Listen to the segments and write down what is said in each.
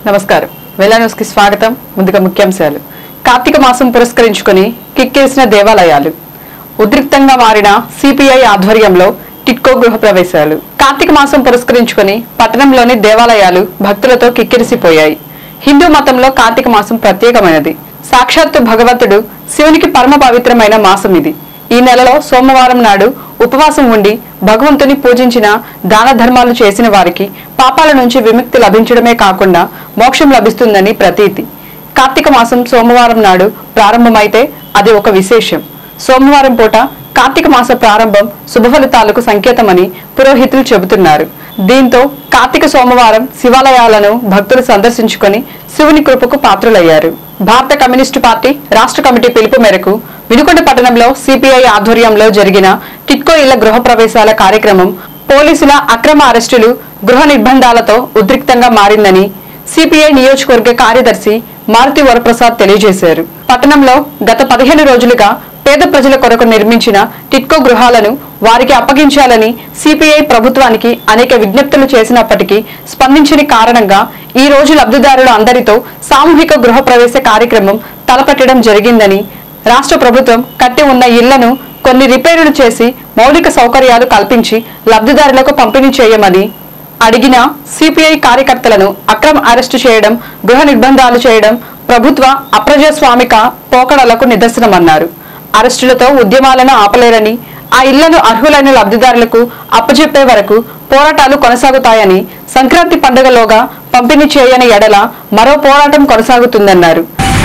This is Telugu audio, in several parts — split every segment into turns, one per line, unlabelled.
నమస్కారం వెలా న్యూస్ కి స్వాగతం. ముందుగా ముఖ్యాంశాలు. కార్తీక మాసం పురస్కరించుకొని కిక్కిరిసిన దేవాలయాలు. ఉద్రిక్తంగా మారిన సిపిఐ ఆధ్వర్యంలో టిట్కో గృహ ప్రవేశాలు. కార్తీక మాసం పురస్కరించుకొని పట్టణంలోని దేవాలయాలు భక్తులతో కిక్కిరిసిపోయాయి. హిందూ మతంలో కార్తీక మాసం ప్రత్యేకమైనది. సాక్షాత్తు భగవంతుడు శివునికి పరమ పవిత్రమైన మాసం ఇది. ఈ నెలలో సోమవారం నాడు ఉపవాసం ఉండి భగవంతుని పూజించిన దాన ధర్మాలు చేసిన వారికి పాపాల నుంచి విముక్తి లభించడమే కాకుండా మోక్షం లభిస్తుందని ప్రతీతి. కార్తీక మాసం సోమవారం నాడు ప్రారంభమైతే అది ఒక విశేషం. సోమవారం పూట కార్తీక మాస ప్రారంభం శుభఫలితాలకు సంకేతమని పురోహితులు చెబుతున్నారు. దీంతో కార్తీక సోమవారం శివాలయాలను భక్తులు సందర్శించుకొని శివుని కృపకు పాత్రులయ్యారు. భారత కమ్యూనిస్టు పార్టీ రాష్ట్ర కమిటీ పిలుపు మేరకు వినుకొండ పట్టణంలో సిపిఐ ఆధ్వర్యంలో జరిగిన టిట్కో ఇళ్ల గృహ ప్రవేశాల కార్యక్రమం పోలీసుల అక్రమ అరెస్టులు, గృహ నిర్బంధాలతో ఉద్రిక్తంగా మారిందని సిపిఐ నియోజకవర్గ కార్యదర్శి మారుతి వరప్రసాద్ తెలియజేశారు. పట్టణంలో గత 15 రోజులుగా పేద ప్రజల కొరకు నిర్మించిన టిట్కో గృహాలను వారికి అప్పగించాలని సిపిఐ ప్రభుత్వానికి అనేక విజ్ఞప్తులు చేసినప్పటికీ స్పందించని కారణంగా ఈ రోజు లబ్ధిదారులు అందరితో సామూహిక గృహ ప్రవేశ కార్యక్రమం తలపెట్టడం జరిగిందని, రాష్ట్ర ప్రభుత్వం కట్టి ఉన్న ఇళ్లను కొన్ని రిపేరులు చేసి మౌలిక సౌకర్యాలు కల్పించి లబ్ధిదారులకు పంపిణీ చేయమని అడిగిన సిపిఐ కార్యకర్తలను అక్రమ అరెస్టు చేయడం, గృహ నిర్బంధాలు చేయడం ప్రభుత్వ అప్రజాస్వామిక పోకడలకు నిదర్శనమన్నారు. అరెస్టులతో ఉద్యమాలను ఆపలేరని, ఆ ఇళ్లను అర్హులైన లబ్ధిదారులకు అప్పచెప్పే వరకు పోరాటాలు కొనసాగుతాయని, సంక్రాంతి పండుగలోగా పంపిణీ చేయని ఎడల మరో పోరాటం కొనసాగుతుందన్నారు.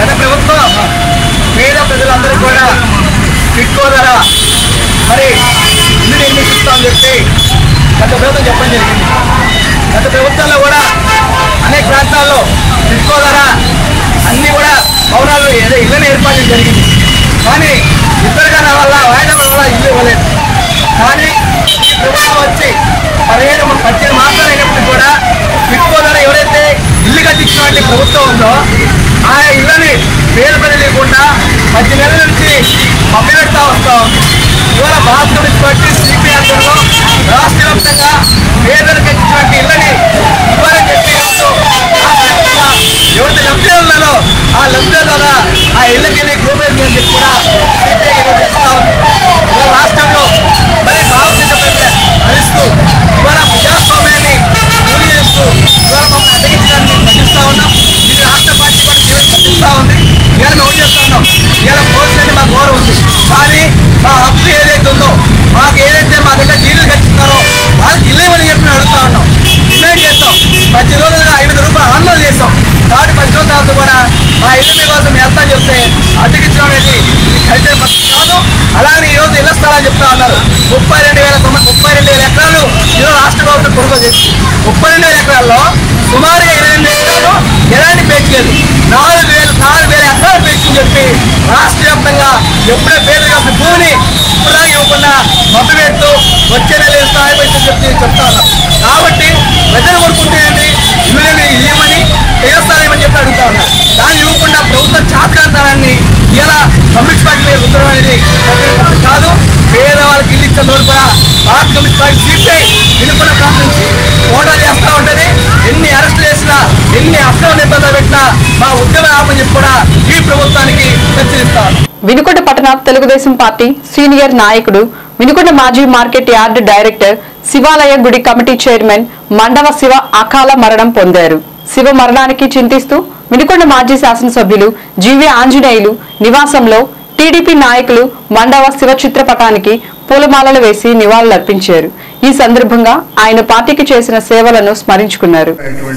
గత ప్రభుత్వంలో కూడా అనేక ప్రాంతాల్లో టిట్కో ద్వారా అన్ని కూడా భవనాలు ఇళ్ళని ఏర్పాటు జరిగింది. కానీ ఇద్దరుగా వల్ల వాయిదా వల్ల ఇల్లు ఇవ్వలేదు. కానీ ఈ ప్రభుత్వం వచ్చి 17 మాసాలు అయినప్పుడు కూడా టిట్కో ద్వారా ఎవరైతే ఇల్లు కట్టించినటువంటి ప్రభుత్వం ఉందో ఆ ఇళ్ళని పేరు లేకుండా 10 నెలల నుంచి పంపిపెడతా వస్తూ ఉంది. ఇవాళ భారత కమ్యూనిస్ట్ పార్టీ సిపిఐ ఆధ్వర్యంలో రాష్ట్ర వ్యాప్తంగా పేదలకు ఇచ్చినటువంటి ఇళ్ళని ఇవ్వాలని చెప్పి ఎవరైతే లబ్ధి ఉన్నారో ఆ లబ్ధి ద్వారా ఆ ఇళ్ళకి గోపేసి అని చెప్పి కూడా సిపిఐ రాష్ట్రంలో మరి భారతదేశ భరిస్తూ ఇవాళ ప్రజాస్వామ్యాన్ని కూలి చేస్తూ ఇవాళ మమ్మల్ని అడ్డగించడానికి ప్రశ్నిస్తూ ఉన్నాం. ఇది రాష్ట్ర పార్టీ కూడా ప్రశ్నిస్తూ ఉంది. ఇవాళ మేము చేస్తా ఉన్నాం. ఇవాళ పోలీసులని మాకు గౌరవం ఉంది. కానీ మా హక్కు ఏదైతే ఉందో, మాకు ఏదైతే మా దగ్గర డీలు కట్టిస్తున్నారో వాళ్ళకి ఇల్లు ఇవ్వని చెప్పి అడుగుతా ఉన్నాం. డిమాండ్ చేస్తాం. 10 రోజులుగా 500 రూపాయలు ఆందోళన చేస్తాం. కాబట్టి 10 రోజుల తర్వాత కూడా మా ఇల్లు కోసం ఎంత చెప్తే అడ్డగించడం అనేది అయితే కాదు. అలాగే ఈరోజు ఇళ్ల స్థలాలు చెప్తా ఉన్నారు. 32,000 ఎకరాలు ఈరోజు రాష్ట్ర ప్రభుత్వం కొనుగోలు చేసింది. 32,000 ఎకరాల్లో సుమారుగా 28 ఎకరాలు ఎలాంటి పేచి లేదు. 4,000 ఎకరాలు పేచి చెప్పి రాష్ట్ర వ్యాప్తంగా ఎప్పుడే పేదగా భూమిని ఇప్పుడు ఇవ్వకుండా మభ్యపెడుతూ వచ్చే నెల స్థాయి చెప్పి చెప్తా ఉన్నాం. కాబట్టి ప్రజలు కోరుకుంటేనండి ఇల్లుని ఇవ్వమని చేస్తారేమని చెప్పి అడుగుతా ఉన్నారు. దాన్ని ఇవ్వకుండా ప్రభుత్వం చాత్కాంతాన్ని ఇలా కమ్యూనిస్ట్ పార్టీ మీద ఉత్తరం అనేది కాదు. పేదవాళ్ళకి ఇల్లు ఇచ్చిన రోజు కూడా భారత కమ్యూనిస్ట్ పార్టీ సిపిఐ వినుకొండ ప్రాంతం నుంచి పోరాటం చేస్తూ ఉంటుంది. ఎన్ని అరెస్టులు చేసినా, ఎన్ని అక్రమ నిబంధనలు పెట్టినా మా ఉద్యమం ఆపని చెప్పి కూడా ఈ ప్రభుత్వానికి హెచ్చరిస్తారు.
వినుకొండ పట్టణ తెలుగుదేశం పార్టీ సీనియర్ నాయకుడు, వినుకొండ మాజీ మార్కెట్ యార్డ్ డైరెక్టర్, శివాలయ గుడి కమిటీ చైర్మన్ మండవ శివ అకాల మరణం పొందారు. శివ మరణానికి చింతిస్తూ వినుకొండ మాజీ శాసనసభ్యులు జీవి ఆంజనేయులు నివాసంలో టీడీపీ నాయకులు మండవ శివ చిత్రపటానికి పూలమాలలు వేసి నివాళులర్పించారు. ఈ సందర్భంగా ఆయన పార్టీకి చేసిన సేవలను స్మరించుకున్నారు.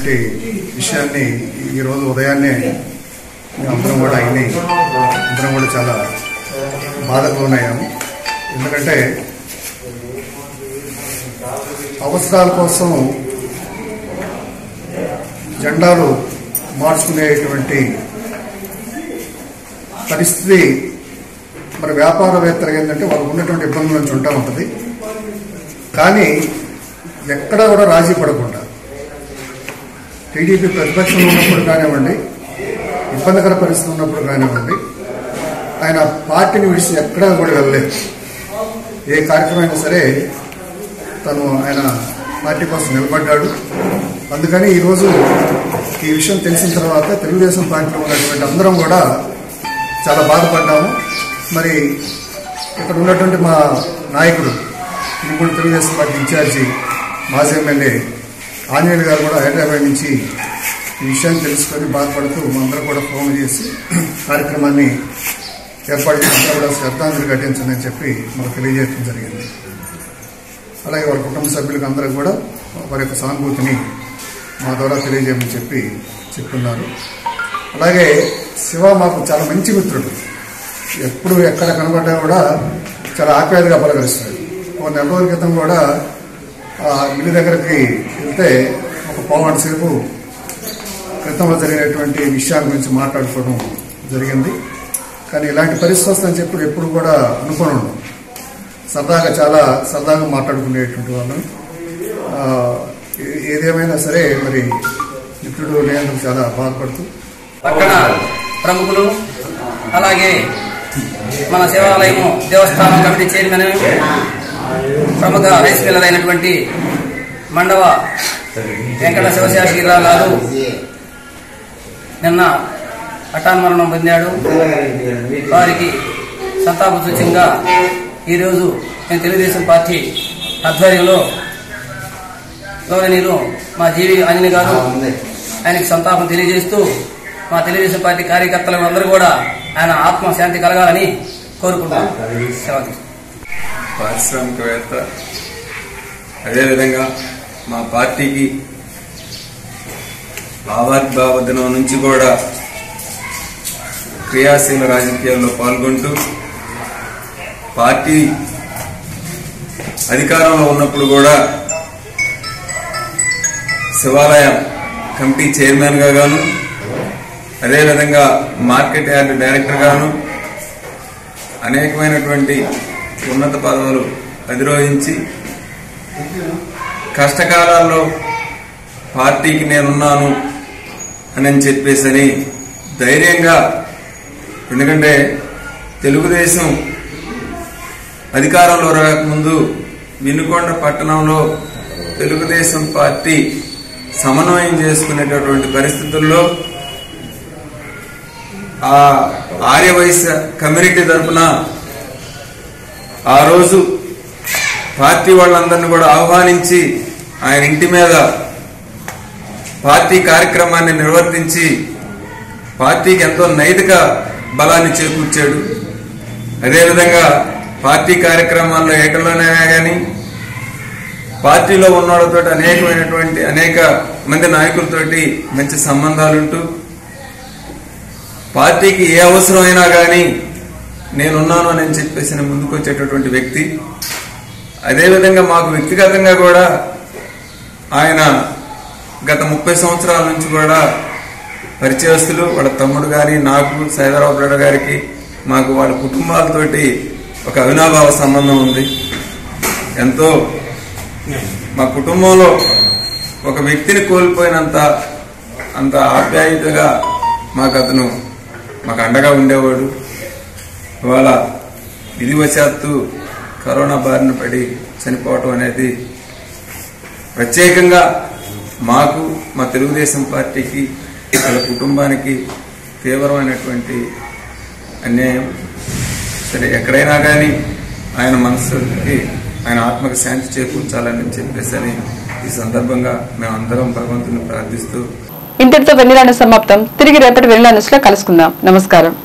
అందరం కూడా చాలా బాధకు ఉన్నాము. ఎందుకంటే అవసరాల కోసం జెండాలు మార్చుకునేటువంటి పరిస్థితి మరి వ్యాపారవేత్తలు ఏంటంటే వాళ్ళకు ఉన్నటువంటి ఇబ్బందుల నుంచి ఉంటా ఉంటుంది. కానీ ఎక్కడా కూడా రాజీ పడకుండా టీడీపీ ప్రతిపక్షంలో ఉన్నప్పుడు కానివ్వండి, ఇబ్బందికర పరిస్థితి ఉన్నప్పుడు కానివ్వండి, ఆయన పార్టీని విడిచి ఎక్కడా కూడా వెళ్ళలేదు. ఏ కార్యక్రమం అయినా సరే ఆయన పార్టీ కోసం నిలబడ్డాడు. అందుకని ఈరోజు ఈ విషయం తెలిసిన తర్వాత తెలుగుదేశం పార్టీలో ఉన్నటువంటి అందరం కూడా చాలా బాధపడ్డాము. మరి ఇక్కడ ఉన్నటువంటి మా నాయకుడు ఇప్పుడు తెలుగుదేశం పార్టీ ఇన్ఛార్జి మాజీ ఎమ్మెల్యే ఆంజనేయులు గారు కూడా హైదరాబాద్ నుంచి ఈ విషయాన్ని తెలుసుకొని బాధపడుతూ మా అందరూ కూడా ఫోన్ చేసి కార్యక్రమాన్ని ఏర్పాటు చేసి కూడా శ్రద్ధాంజలి ఘటించండి అని చెప్పి మాకు తెలియజేయడం జరిగింది. అలాగే వాళ్ళ కుటుంబ సభ్యులకు అందరూ కూడా వారి యొక్క సానుభూతిని మా ద్వారా తెలియజేయమని చెప్తున్నారు. అలాగే శివ మాకు చాలా మంచి మిత్రుడు. ఎప్పుడు ఎక్కడ కనబడ్డా కూడా చాలా ఆప్యాయతగా పలకరిస్తాడు. ఒక నెల రోజుల క్రితం కూడా మిల్లు దగ్గరికి వెళ్తే ఒక పావుగంట సేపు క్రితంలో జరిగినటువంటి విషయాల గురించి మాట్లాడుకోవడం జరిగింది. కానీ ఇలాంటి పరిస్థితి వస్తుందని చెప్పి ఎప్పుడు కూడా అనుకోని ఉన్నాం. చాలా సరదాగా మాట్లాడుకునేటువంటి వాళ్ళం. ఏదేమైనా సరే మరి మిత్రుడు లేనందుకు చాలా బాధపడుతూ
పక్కన ప్రముఖులు అలాగే మన శివాలయము దేవస్థానం కమిటీ చైర్మన్ ప్రముఖ రైస్ మిల్లర్ అయినటువంటి మండవ వెంకట శివశాస్త్రిరావు గారు నిన్న హఠాన్మరణం పొందాడు. వారికి సంతాప సూచకంగా ఈరోజు నేను తెలుగుదేశం పార్టీ ఆధ్వర్యంలో గౌరవనీయులు మా జీవి ఆంజనేయ గారు ఆయనకి సంతాపం తెలియజేస్తూ మా తెలుగుదేశం పార్టీ కార్యకర్తలు అందరూ కూడా ఆయన ఆత్మశాంతి కలగాలని కోరుకుంటున్నాం.
పారిశ్రామికవేత్త, అదేవిధంగా మా పార్టీకి ఆవిర్భావ దినం నుంచి కూడా క్రియాశీల రాజకీయాల్లో పాల్గొంటూ పార్టీ అధికారంలో ఉన్నప్పుడు కూడా శివాలయ కమిటీ చైర్మన్ గాను, అదేవిధంగా మార్కెట్ యార్డ్ డైరెక్టర్ గాను అనేకమైనటువంటి ఉన్నత పదవులు అధిరోహించి కష్టకాలాల్లో పార్టీకి నేనున్నాను అని చెప్పేసి ధైర్యంగా, ఎందుకంటే తెలుగుదేశం అధికారంలో రాకముందు వినుకొండ పట్టణంలో తెలుగుదేశం పార్టీ సమన్వయం చేసుకునేటటువంటి పరిస్థితుల్లో ఆ ఆర్యవైశ్య కమ్యూనిటీ తరఫున ఆ రోజు పార్టీ వాళ్ళందరినీ కూడా ఆహ్వానించి ఆయన ఇంటి మీద పార్టీ కార్యక్రమాన్ని నిర్వర్తించి పార్టీకి ఎంతో నైతిక బలాన్ని చేకూర్చాడు. అదేవిధంగా పార్టీ కార్యక్రమాల్లో ఏటలోనైనా కానీ పార్టీలో ఉన్నవాళ్ళతో అనేక మంది నాయకులతోటి మంచి సంబంధాలుంటూ పార్టీకి ఏ అవసరమైనా కానీ నేనున్నాను అని చెప్పేసి ముందుకు వచ్చేటటువంటి వ్యక్తి. అదేవిధంగా మాకు వ్యక్తిగతంగా కూడా ఆయన గత 30 సంవత్సరాల నుంచి కూడా పరిచయస్తులు. వాళ్ళ తమ్ముడు గారి, నాకు, సైదరాబాద్ గారికి, మాకు వాళ్ళ కుటుంబాలతోటి ఒక అవినాభావ సంబంధం ఉంది. ఎంతో మా కుటుంబంలో ఒక వ్యక్తిని కోల్పోయినంత ఆప్యాయతగా మాకు అండగా ఉండేవాడు. ఇవాళ విధివశాత్తు కరోనా బారిన పడి చనిపోవటం అనేది ప్రత్యేకంగా మాకు, మా తెలుగుదేశం పార్టీకి, వాళ్ళ కుటుంబానికి తీవ్రమైనటువంటి అన్యాయం. సరే, ఎక్కడైనా కానీ ఆయన మనసుకి, ఆయన ఆత్మకి శాంతి చేకూర్చాలని చెప్పేసి ఈ సందర్భంగా మేమందరం భగవంతుని ప్రార్థిస్తూ
ఇంతటితో వెన్నెల న్యూస్ సమాప్తం. తిరిగి రేపటి వెన్నెల న్యూస్ లో కలుసుకుందాం. నమస్కారం.